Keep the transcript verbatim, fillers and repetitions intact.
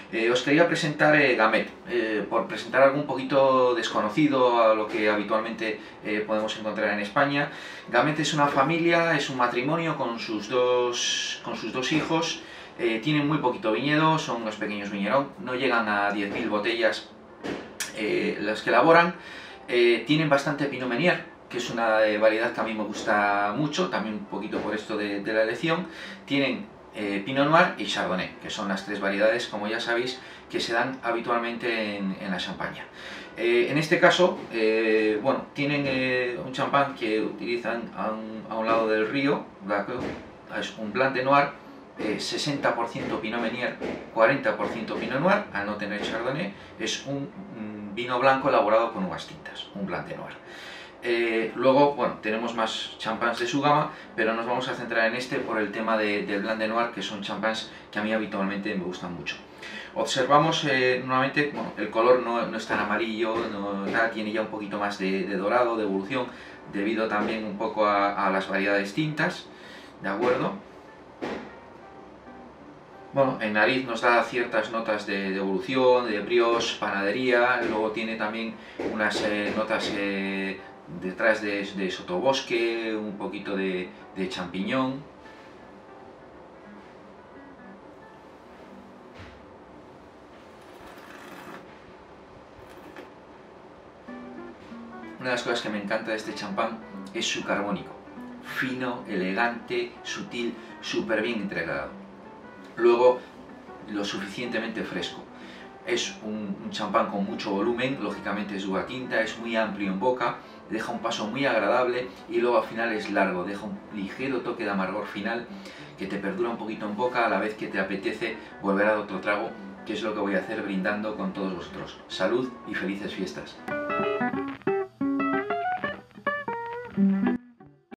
Eh, os quería presentar eh, Gamay, eh, por presentar algo un poquito desconocido a lo que habitualmente eh, podemos encontrar en España. Gamay es una familia, es un matrimonio con sus dos, con sus dos hijos, eh, tienen muy poquito viñedo, son unos pequeños viñeros, no llegan a diez mil botellas eh, las que elaboran, eh, tienen bastante Pinot Meunier, que es una eh, variedad que a mí me gusta mucho, también un poquito por esto de, de la elección. Tienen eh, Pinot Noir y Chardonnay, que son las tres variedades, como ya sabéis, que se dan habitualmente en, en la Champaña. Eh, en este caso, eh, bueno, tienen eh, un champán que utilizan a un, a un lado del río, es un Blanc de Noir, eh, sesenta por ciento Pinot Meunier, cuarenta por ciento Pinot Noir, al no tener Chardonnay, es un, un vino blanco elaborado con uvas tintas, un Blanc de Noir. Eh, luego, bueno, tenemos más champáns de su gama, pero nos vamos a centrar en este por el tema de, del Blanc de Noir, que son champáns que a mí habitualmente me gustan mucho. Observamos eh, nuevamente, bueno, el color no, no es tan amarillo, no, nada, tiene ya un poquito más de, de dorado, de evolución, debido también un poco a, a las variedades tintas, ¿de acuerdo? Bueno, en nariz nos da ciertas notas de, de evolución, de brioche, panadería, luego tiene también unas eh, notas eh, detrás de, de sotobosque, un poquito de, de champiñón. Una de las cosas que me encanta de este champán es su carbónico, fino, elegante, sutil, súper bien entregado. Luego, lo suficientemente fresco. Es un, un champán con mucho volumen, lógicamente es uva tinta, es muy amplio en boca, deja un paso muy agradable y luego al final es largo, deja un ligero toque de amargor final que te perdura un poquito en boca a la vez que te apetece volver a otro trago, que es lo que voy a hacer brindando con todos vosotros. Salud y felices fiestas.